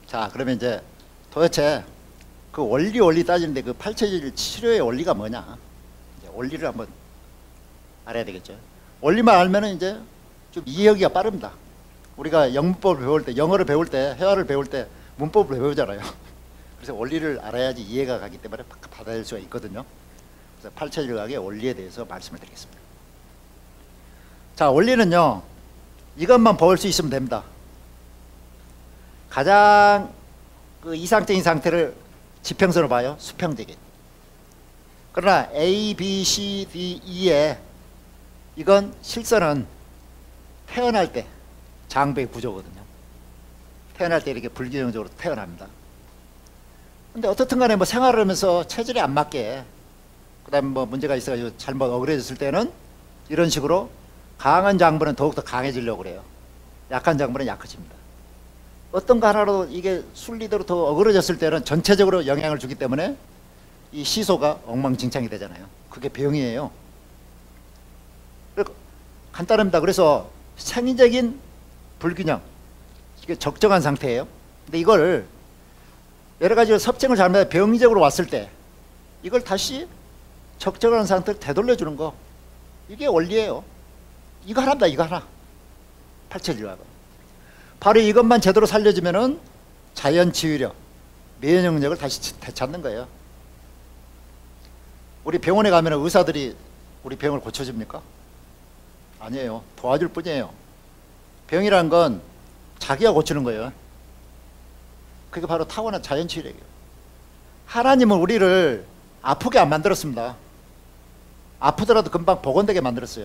자, 그러면 이제 도대체 그 원리 따지는데 그 팔체질 치료의 원리가 뭐냐? 이제 원리를 한번 알아야 되겠죠. 원리만 알면은 이제 좀 이해하기가 빠릅니다. 우리가 영문법을 배울 때, 영어를 배울 때, 회화를 배울 때 문법을 배우잖아요. 그래서 원리를 알아야지 이해가 가기 때문에 받아들일 수가 있거든요. 그래서 팔체질학의 원리에 대해서 말씀을 드리겠습니다. 자, 원리는요, 이것만 볼 수 있으면 됩니다. 가장 그 이상적인 상태를 지평선으로 봐요. 수평적인. 그러나 A, B, C, D, E에 이건 실선은 태어날 때 장부의 구조거든요. 태어날 때 이렇게 불균형적으로 태어납니다. 근데 어떻든 간에 뭐 생활을 하면서 체질에 안 맞게 그 다음에 뭐 문제가 있어가지고 잘못 어그러졌을 때는 이런 식으로 강한 장부는 더욱더 강해지려고 그래요. 약한 장부는 약해집니다. 어떤 거 하나로 이게 순리대로 더 어그러졌을 때는 전체적으로 영향을 주기 때문에 이 시소가 엉망진창이 되잖아요. 그게 병이에요. 간단합니다. 그래서 생리적인 불균형, 이게 적정한 상태예요. 근데 이걸 여러 가지 섭증을 잘못해 병리적으로 왔을 때 이걸 다시 적정한 상태로 되돌려주는 거, 이게 원리예요. 이거 하나입니다. 이거 하나. 팔체질학은 바로 이것만 제대로 살려주면은 자연 치유력, 면역력을 다시 되찾는 거예요. 우리 병원에 가면 의사들이 우리 병을 고쳐줍니까? 아니에요. 도와줄 뿐이에요. 병이란 건 자기가 고치는 거예요. 그게 바로 타고난 자연 치유력이에요. 하나님은 우리를 아프게 안 만들었습니다. 아프더라도 금방 복원되게 만들었어요.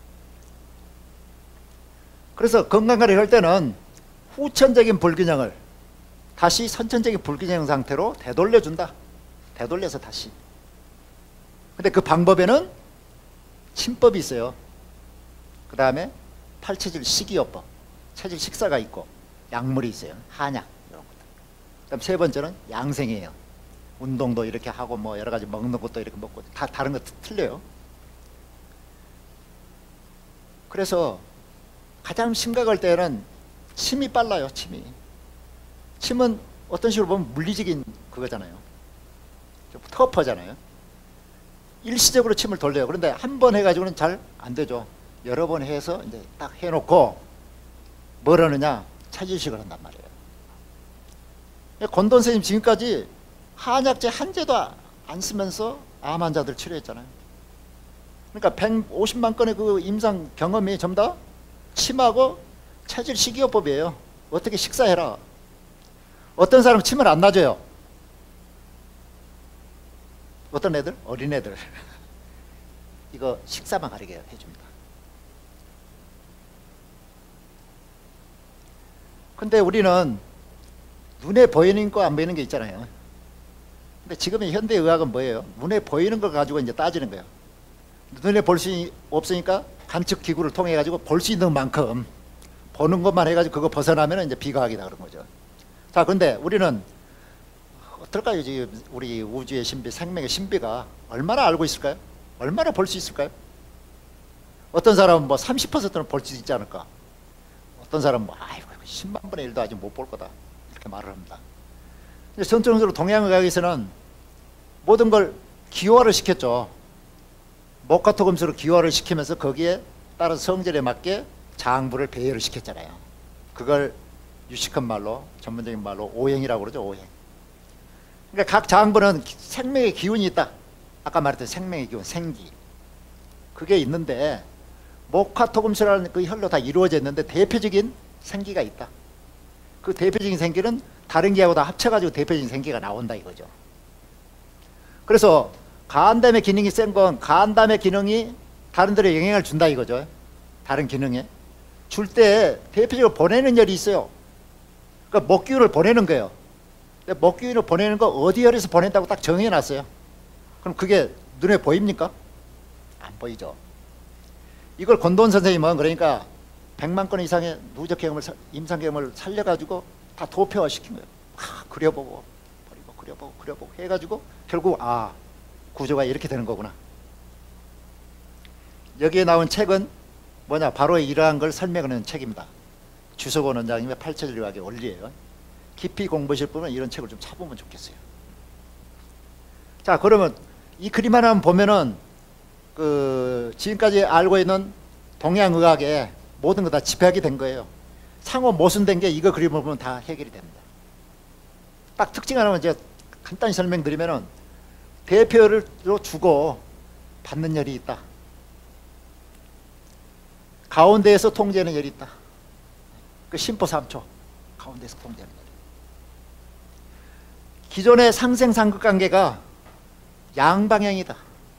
그래서 건강관리를 할 때는 후천적인 불균형을 다시 선천적인 불균형 상태로 되돌려준다. 되돌려서 다시. 근데 그 방법에는 침법이 있어요. 그 다음에 팔체질 식이요법, 체질 식사가 있고 약물이 있어요. 한약 이런 것들. 그다음 세 번째는 양생이에요. 운동도 이렇게 하고 뭐 여러 가지 먹는 것도 이렇게 먹고 다 다른 거 틀려요. 그래서 가장 심각할 때는 침이 빨라요. 침은 어떤 식으로 보면 물리적인 그거잖아요. 좀 터프하잖아요. 일시적으로 침을 돌려요. 그런데 한 번 해가지고는 잘 안 되죠. 여러 번 해서 이제 딱 해놓고 뭘 하느냐, 차질식을 한단 말이에요. 권돈 선생님 지금까지 한약재 한 제도 안 쓰면서 암 환자들 치료했잖아요. 그러니까 150만 건의 그 임상 경험이 전부 다 침하고 체질 식이요법이에요. 어떻게 식사해라. 어떤 사람은 침을 안 놔줘요. 어떤 애들? 어린애들. 이거 식사만 가리게 해줍니다. 근데 우리는 눈에 보이는 거 안 보이는 게 있잖아요. 근데 지금의 현대의학은 뭐예요? 눈에 보이는 걸 가지고 이제 따지는 거예요. 눈에 볼 수 없으니까 관측 기구를 통해 가지고 볼 수 있는 만큼 보는 것만 해가지고 그거 벗어나면 이제 비과학이다 그런 거죠. 자, 근데 우리는 어떨까요? 지금 우리 우주의 신비, 생명의 신비가 얼마나 알고 있을까요? 얼마나 볼 수 있을까요? 어떤 사람은 뭐 30%는 볼 수 있지 않을까? 어떤 사람은 뭐 아이고 10만 분의 1도 아직 못 볼 거다 이렇게 말을 합니다. 전통적으로 동양의학에서는 모든 걸 기호화를 시켰죠. 목화토금수로 기호화를 시키면서 거기에 따른 성질에 맞게 장부를 배열을 시켰잖아요. 그걸 유식한 말로, 전문적인 말로 오행이라고 그러죠. 오행. 그러니까 각 장부는 생명의 기운이 있다. 아까 말했던 생명의 기운, 생기. 그게 있는데 목화토금수라는 그 혈로 다 이루어져 있는데 대표적인 생기가 있다. 그 대표적인 생기는 다른 기하고 다 합쳐가지고 대표적인 생기가 나온다 이거죠. 그래서 간담의 기능이 센 건 간담의 기능이 다른 데로 영향을 준다 이거죠. 다른 기능에 줄 때 대표적으로 보내는 열이 있어요. 그러니까 먹기운을 보내는 거예요. 근데 먹기운을 보내는 거 어디 열에서 보낸다고 딱 정해놨어요. 그럼 그게 눈에 보입니까? 안 보이죠. 이걸 권돈 선생님은 그러니까 100만 건 이상의 누적 경험을, 임상 경험을 살려가지고 다 도표화 시킨 거예요. 그려보고 버리고 그려보고 해가지고 결국 구조가 이렇게 되는 거구나. 여기에 나온 책은 뭐냐, 바로 이러한 걸 설명하는 책입니다. 주석원 원장님의 팔체질의학의 원리예요. 깊이 공부하실 분은 이런 책을 좀 찾아보면 좋겠어요. 자, 그러면 이 그림 하나만 보면은 그 지금까지 알고 있는 동양의학의 모든 거 다 집약이 된 거예요. 상호 모순된 게 이거 그림을 보면 다 해결이 됩니다. 딱 특징 하나만 제가 간단히 설명드리면은 대표로 주고 받는 열이 있다. 가운데에서 통제하는 열이 있다. 그 심포 3초 가운데에서 통제하는 열. 기존의 상생상극 관계가 양방향이다.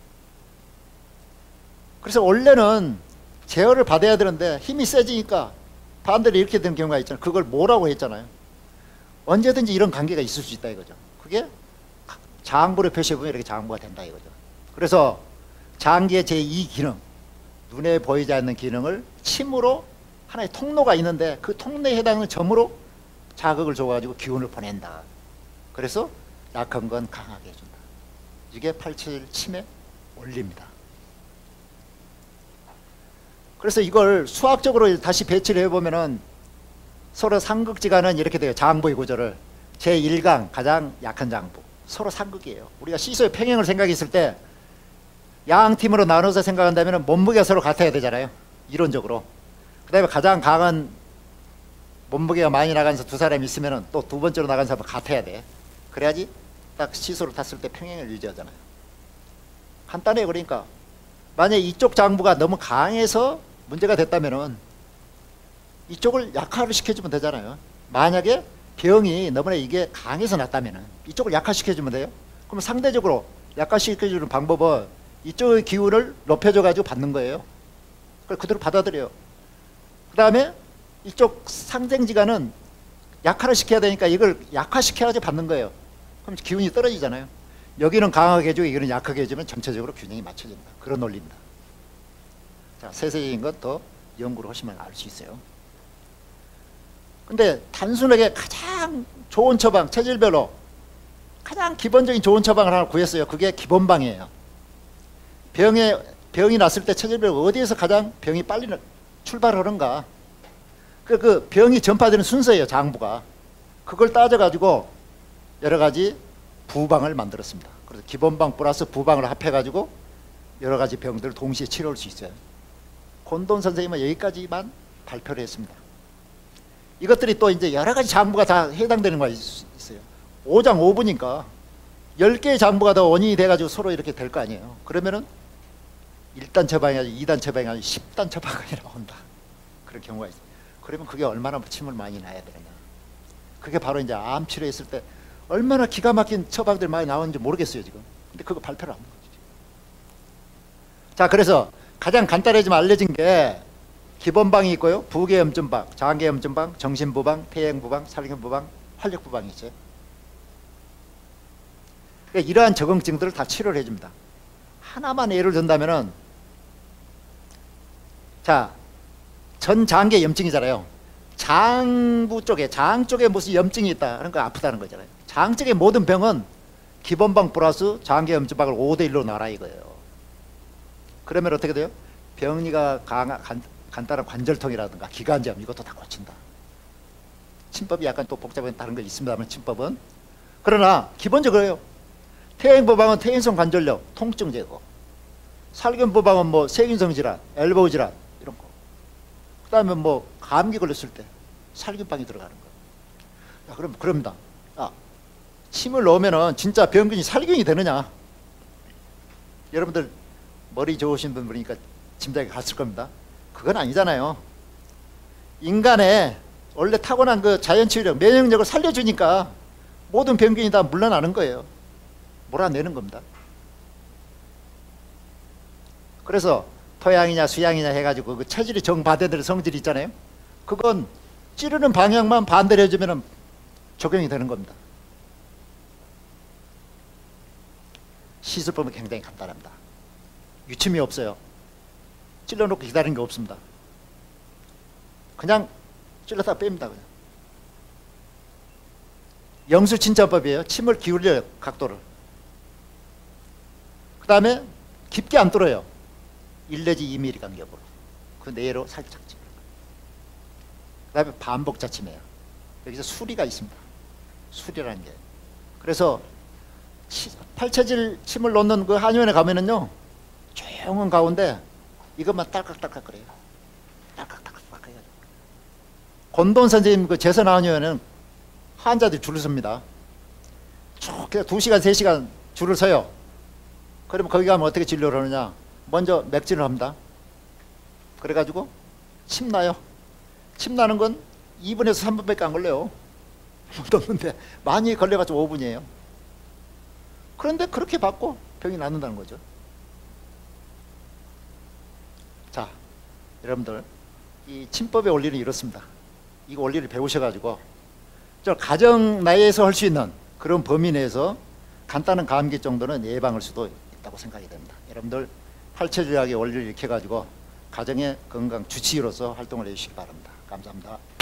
그래서 원래는 제어를 받아야 되는데 힘이 세지니까 반대로 이렇게 되는 경우가 있잖아요. 그걸 뭐라고 했잖아요. 언제든지 이런 관계가 있을 수 있다 이거죠. 그게 장부를 표시해보면 이렇게 장부가 된다 이거죠. 그래서 장기의 제2 기능, 눈에 보이지 않는 기능을 침으로 하나의 통로가 있는데 그 통로에 해당하는 점으로 자극을 줘가지고 기운을 보낸다. 그래서 약한 건 강하게 해준다. 이게 877 침의 원리입니다. 그래서 이걸 수학적으로 다시 배치를 해보면은 서로 상극지간은 이렇게 돼요. 장부의 구조를 제1강 가장 약한 장부 서로 상극이에요. 우리가 시소의 평행을 생각했을 때 양 팀으로 나눠서 생각한다면 몸무게가 서로 같아야 되잖아요. 이론적으로. 그 다음에 가장 강한 몸무게가 많이 나가면서 두 사람이 있으면 또 두 번째로 나간 사람은 같아야 돼. 그래야지 딱 시소를 탔을 때 평행을 유지하잖아요. 간단해요. 그러니까 만약에 이쪽 장부가 너무 강해서 문제가 됐다면은 이쪽을 약화를 시켜주면 되잖아요. 만약에 병이 너무나 이게 강해서 났다면은 이쪽을 약화시켜주면 돼요. 그럼 상대적으로 약화시켜주는 방법은 이쪽의 기운을 높여줘 가지고 받는 거예요. 그걸 그대로 받아들여요. 그 다음에 이쪽 상생지간은 약화를 시켜야 되니까 이걸 약화시켜야지 받는 거예요. 그럼 기운이 떨어지잖아요. 여기는 강하게 해주고 여기는 약하게 해주면 전체적으로 균형이 맞춰진다. 그런 논리입니다. 자, 세세적인 것 더 연구를 하시면 알 수 있어요. 근데 단순하게 가장 좋은 처방, 체질별로 가장 기본적인 좋은 처방을 하나 구했어요. 그게 기본방이에요. 병이 났을 때 체질별로 어디에서 가장 병이 빨리 출발하는가. 그 병이 전파되는 순서예요. 장부가. 그걸 따져가지고 여러 가지 부방을 만들었습니다. 그래서 기본방 플러스 부방을 합해가지고 여러 가지 병들을 동시에 치료할 수 있어요. 곤돈 선생님은 여기까지만 발표를 했습니다. 이것들이 또 이제 여러 가지 장부가 다 해당되는 거 있어요. 5장 5부니까 10개의 장부가 더 원인이 돼가지고 서로 이렇게 될 거 아니에요. 그러면은 1단 처방이 아니라 2단 처방이 아니라 10단 처방이 나온다. 그런 경우가 있어요. 그러면 그게 얼마나 침을 많이 놔야 되느냐. 그게 바로 이제 암 치료했을 때 얼마나 기가 막힌 처방들 많이 나오는지 모르겠어요, 지금. 근데 그거 발표를 안 한 거죠. 자, 그래서 가장 간단하지만 알려진 게 기본방이 있고요. 부계염증방, 장계염증방, 정신부방, 폐행부방, 살균부방, 활력부방이 있어요. 그러니까 이러한 적응증들을 다 치료를 해줍니다. 하나만 예를 든다면은, 자, 전장계 염증이잖아요. 장부 쪽에, 장 쪽에 무슨 염증이 있다 하는 거 아프다는 거잖아요. 장 쪽의 모든 병은 기본방 플러스 장계 염증방을 5대1로 나라 이거예요. 그러면 어떻게 돼요? 병리가 간단한 관절통이라든가 기관지염 이것도 다 고친다. 침법이 약간 또 복잡한 다른 거 있습니다만 침법은. 그러나 기본적으로요. 퇴행부방은 퇴행성 관절염, 통증 제거. 살균부방은 뭐 세균성 질환, 엘보우 질환 이런 거. 그 다음에 뭐 감기 걸렸을 때 살균방이 들어가는 거. 야, 그럼 그럽니다. 아, 침을 넣으면은 진짜 병균이 살균이 되느냐? 여러분들 머리 좋으신 분 보니까 짐작이 갔을 겁니다. 그건 아니잖아요. 인간의 원래 타고난 그 자연치유력, 면역력을 살려주니까 모든 병균이 다 물러나는 거예요. 몰아내는 겁니다. 그래서 토양이냐 수양이냐 해가지고 그 체질이 정반대되는 성질이 있잖아요. 그건 찌르는 방향만 반대로 해주면 적용이 되는 겁니다. 시술법은 굉장히 간단합니다. 유침이 없어요. 찔러놓고 기다리는 게 없습니다. 그냥 찔렀다 뺍니다. 그냥. 영수침전법이에요. 침을 기울여요. 각도를. 그 다음에 깊게 안 뚫어요. 1 내지 2mm 간격으로. 그 내로 살짝 찝어요. 그 다음에 반복자침이에요. 여기서 수리가 있습니다. 술이라는 게. 그래서 팔체질 침을 놓는 그 한의원에 가면은요, 조용한 가운데 이것만 딸깍딸깍 거려요. 딸깍딸깍 해요. 권돈 선생님 그 재선 한의원은 환자들이 줄을 섭니다. 쭉 2시간 3시간 줄을 서요. 그러면 거기 가면 어떻게 진료를 하느냐, 먼저 맥진을 합니다. 그래가지고 침 나요. 침 나는 건 2분에서 3분밖에 안 걸려요. 없는데 많이 걸려가지고 5분이에요. 그런데 그렇게 받고 병이 낫는다는 거죠. 자, 여러분들, 이 침법의 원리는 이렇습니다. 이 원리를 배우셔가지고 저 가정 내에서 할 수 있는 그런 범위 내에서 간단한 감기 정도는 예방할 수도 있다고 생각이 됩니다. 여러분들 팔체질학의 원리를 익혀가지고 가정의 건강 주치의로서 활동을 해주시기 바랍니다. 감사합니다.